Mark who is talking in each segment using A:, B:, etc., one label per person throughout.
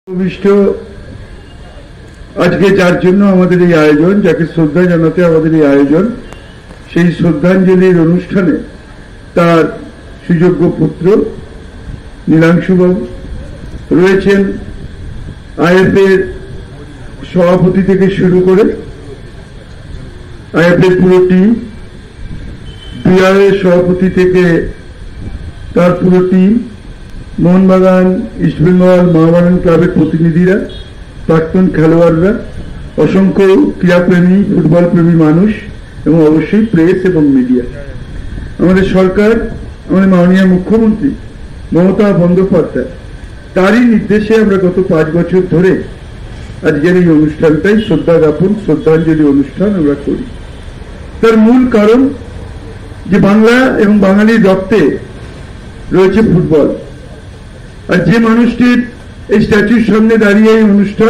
A: উপবিষ্ট আজকে যার জন্য আমাদের এই আয়োজন, যাকে শ্রদ্ধা জানাতে আমাদের এই আয়োজন, সেই শ্রদ্ধাঞ্জলির অনুষ্ঠানে তার সুযোগ্য পুত্র নীলাংশুবাবু রয়েছেন। আইএফএর সভাপতি থেকে শুরু করে আইএফএর পুরো টিম, বিআইএর সভাপতি থেকে তার পুরো টিম, মোহনবাগান, ইস্টবেঙ্গল, মহাবাগান ক্লাবের প্রতিনিধিরা, প্রাক্তন খেলোয়াড়রা, অসংখ্য ক্রীড়াপ্রেমী, ফুটবল প্রেমী মানুষ এবং অবশ্যই প্রেস এবং মিডিয়া। আমাদের সরকার, আমাদের মাননীয় মুখ্যমন্ত্রী মমতা বন্দ্যোপাধ্যায়, তারই নির্দেশে আমরা গত 5 বছর ধরে আজকের এই অনুষ্ঠানটাই শ্রদ্ধা জ্ঞাপন, শ্রদ্ধাঞ্জলি অনুষ্ঠান আমরা করি। তার মূল কারণ যে বাংলা এবং বাঙালির রক্তে রয়েছে ফুটবল। আর যে মানুষটির এই স্ট্যাচুর সামনে দাঁড়িয়ে এই অনুষ্ঠান,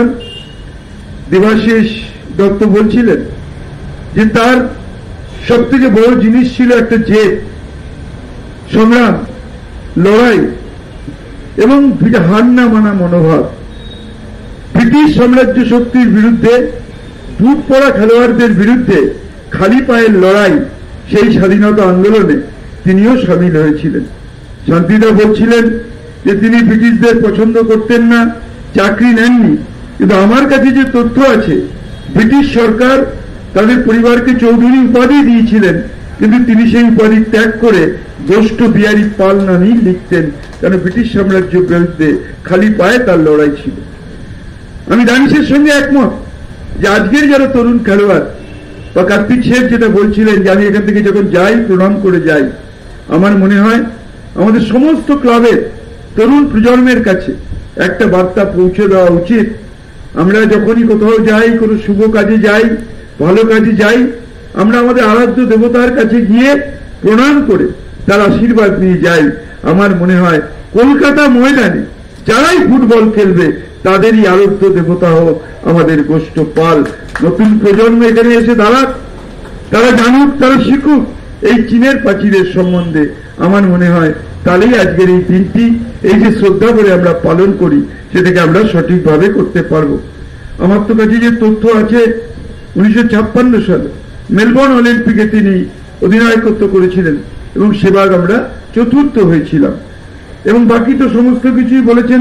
A: দেবাশিস দত্ত বলছিলেন যে তার সব থেকে বড় জিনিস ছিল একটা জেদ, সংগ্রাম, লড়াই এবং হার না মানা মনোভাব। ব্রিটিশ সাম্রাজ্য শক্তির বিরুদ্ধে, বুট পড়া খেলোয়াড়দের বিরুদ্ধে খালি পায়ের লড়াই, সেই স্বাধীনতা আন্দোলনে তিনিও সামিল হয়েছিলেন। শান্তিদা বলছিলেন যে তিনি ব্রিটিশদের পছন্দ করতেন না, চাকরি নেননি, কিন্তু আমার কাছে যে তথ্য আছে, ব্রিটিশ সরকার তাদের পরিবারকে চৌধুরী উপাধি দিয়েছিলেন, কিন্তু তিনি সেই উপাধি ত্যাগ করে গোষ্ঠ বিহারী পাল নামেই লিখতেন, কারণ ব্রিটিশ সাম্রাজ্যের বিরুদ্ধে খালি পায়ে তার লড়াই ছিল। আমি দানিশের সঙ্গে একমত যে আজকের যারা তরুণ খেলোয়াড়, বা কার্তিক শেখ যেটা বলছিলেন যে আমি এখান থেকে যখন যাই প্রণাম করে যাই, আমার মনে হয় আমাদের সমস্ত ক্লাবের তরুণ প্রজন্মের কাছে একটা বার্তা পৌঁছে দেওয়া উচিত। আমরা যখনই কোথাও যাই, কোনো শুভ কাজে যাই, ভালো কাজে যাই, আমরা আমাদের আরাধ্য দেবতার কাছে গিয়ে প্রণাম করে তার আশীর্বাদ নিয়ে যাই। আমার মনে হয় কলকাতা ময়দানে যারাই ফুটবল খেলবে তাদেরই আরাধ্য দেবতা হোক আমাদের গোষ্ঠ পাল। নতুন প্রজন্ম এখানে এসে দাঁড়াক, তারা জানুক, তারা শিখুক এই চীনের প্রাচীরের সম্বন্ধে। আমার মনে হয় তাহলেই আজকের এই দিনটি, এই যে শ্রদ্ধা করে আমরা পালন করি, সেটাকে আমরা সঠিকভাবে করতে পারবো। আমার তো কাছে যে তথ্য আছে, 1956 সালে মেলবোর্ন অলিম্পিকে তিনি অধিনায়কত্ব করেছিলেন এবং সেবার আমরা 4র্থ হয়েছিলাম। এবং বাকি তো সমস্ত কিছুই বলেছেন।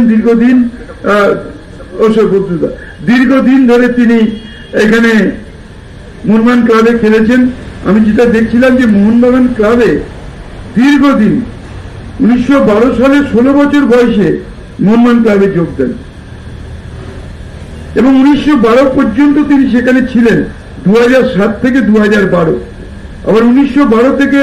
A: দীর্ঘদিন ধরে তিনি এখানে মোহনবাগান ক্লাবে খেলেছেন। আমি যেটা দেখছিলাম যে মোহনবাগান ক্লাবে দীর্ঘদিন 1912 সালে 16 বছর বয়সে মোহনবাগান ক্লাবে যোগ দেন এবং 1912 পর্যন্ত তিনি সেখানে ছিলেন, 2007 থেকে 2012। আবার 1912 থেকে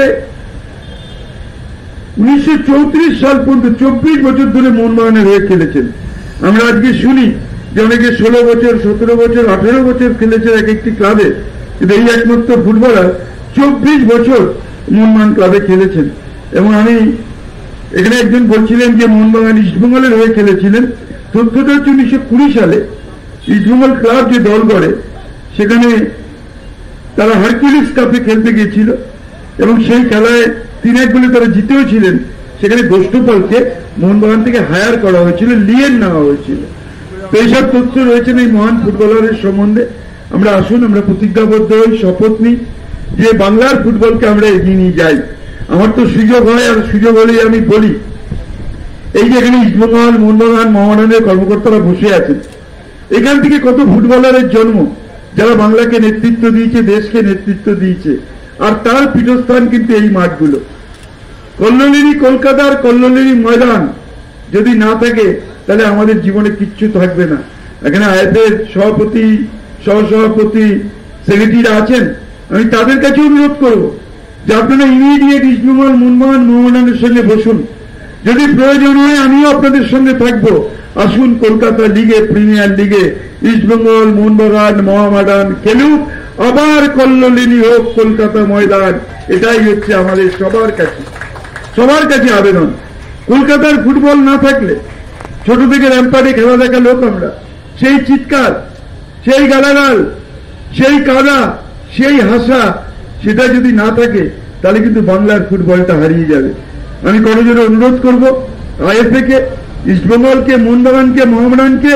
A: 1934 সাল পর্যন্ত 24 বছর ধরে মোহনবাগানের হয়ে খেলেছেন। আমরা আজকে শুনি যে অনেকে 16 বছর, 17 বছর, 18 বছর খেলেছেন এক একটি ক্লাবে, কিন্তু এই একমাত্র ফুটবলার 24 বছর মোহনবাগান ক্লাবে খেলেছেন। এবং আমি এখানে একজন বলছিলেন যে মোহনবাগান ইস্টবেঙ্গলের হয়ে খেলেছিলেন। তথ্যটা হচ্ছে 1920 সালে ইস্টবেঙ্গল ক্লাব যে দল করে, সেখানে তারা হারকিউলিস কাপে খেলতে গিয়েছিল এবং সেই খেলায় 3-1 গোলে তারা জিতেও ছিলেন। সেখানে গোষ্ঠপালকে মোহনবাগান থেকে হায়ার করা হয়েছিল, লিয়েন নেওয়া হয়েছিল। তো এইসব তথ্য রয়েছেন এই মহান ফুটবলারের সম্বন্ধে। আমরা আসুন, আমরা প্রতিজ্ঞাবদ্ধ হই, শপথ নিই যে বাংলার ফুটবলকে আমরা এগিয়ে নিয়ে যাই। আমার তো সুযোগ হয়, আর সুযোগ হলেই আমি বলি, এই যে এখানে ইস্টবেঙ্গল, মোহনবাগান, মহাবাগানের কর্মকর্তারা বসে আছেন, এখান থেকে কত ফুটবলারের জন্ম, যারা বাংলাকে নেতৃত্ব দিয়েছে, দেশকে নেতৃত্ব দিয়েছে। আর তার পীঠস্থান কিন্তু এই মাঠগুলো। কল্লোলিনী, কলকাতার কল্লোলিনী ময়দান যদি না থাকে, তাহলে আমাদের জীবনে কিচ্ছু থাকবে না। এখানে আইএফএর সভাপতি, সহসভাপতি, সেক্রেটারিরা আছেন, আমি তাদের কাছে অনুরোধ করবো যে আপনারা ইমিডিয়েট ইস্টবেঙ্গল, মোহনবাগান, মহাবাগানের সঙ্গে বসুন। যদি প্রয়োজন হয় আমিও আপনাদের সঙ্গে থাকবো। আসুন, কলকাতা লিগে, প্রিমিয়ার লিগে ইস্টবেঙ্গল, মোহনবাগান, মহাবাগান খেলুক, আবার কল্লোলিনী হোক কলকাতা ময়দান। এটাই হচ্ছে আমাদের সবার কাছে আবেদন। কলকাতার ফুটবল না থাকলে, ছোট থেকে র্যাম্পারে খেলা দেখা লোক আমরা, সেই চিৎকার, সেই গালাগাল, সেই কাদা, সেই হাসা, সেটা যদি না থাকে তাহলে কিন্তু বাংলার ফুটবলটা হারিয়ে যাবে। আমি করজোরে অনুরোধ করবো আইএফএ কে, ইস্টবেঙ্গলকে, মোহনবাগানকে, মহাবাগানকে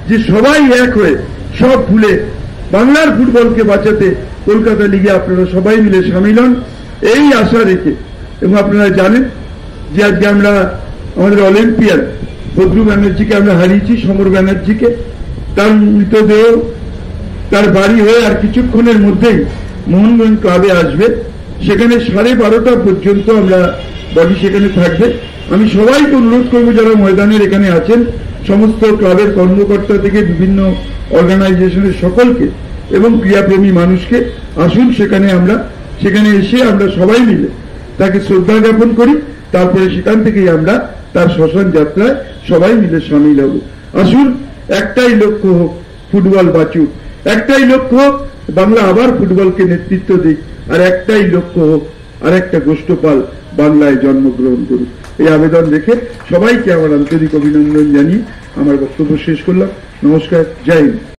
A: যে সবাই এক হয়ে সব ভুলে বাংলার ফুটবলকে বাঁচাতে কলকাতা লিগে আপনারা সবাই মিলে সামিল হন, এই আশা রেখে। এবং আপনারা জানেন যে আজকে আমরা আমাদের অলিম্পিয়ান বদ্রু ব্যানার্জিকে আমরা হারিয়েছি, সমর ব্যানার্জিকে। তার মৃতদেহ তার বাড়ি হয়ে আর কিছুক্ষণের মধ্যেই মোহনগঞ্জ ক্লাবে আসবে। সেখানে 12:30 পর্যন্ত আমরা বডি সেখানে থাকবে। আমি সবাইকে অনুরোধ করবো যারা ময়দানের এখানে আছেন, সমস্ত ক্লাবের কর্মকর্তা থেকে বিভিন্ন অর্গানাইজেশনের সকলকে এবং ক্রীড়াপ্রেমী মানুষকে, আসুন সেখানে এসে আমরা সবাই মিলে তাকে শ্রদ্ধা জ্ঞাপন করি। তারপরে সেখান থেকেই আমরা তার শ্মশান যাত্রায় সবাই মিলে সামিল হব। আসুন, একটাই লক্ষ্য হোক ফুটবল বাঁচুক, একটাই লক্ষ্য হোক বাংলা আবার ফুটবলকে নেতৃত্ব দিক, আর একটাই লক্ষ্য হোক আর একটা গোষ্ঠপাল বাংলায় জন্মগ্রহণ করুক। এই আবেদন রেখে সবাইকে আমার আন্তরিক অভিনন্দন জানিয়ে আমার বক্তব্য শেষ করলাম। নমস্কার, জয় হিন্দ।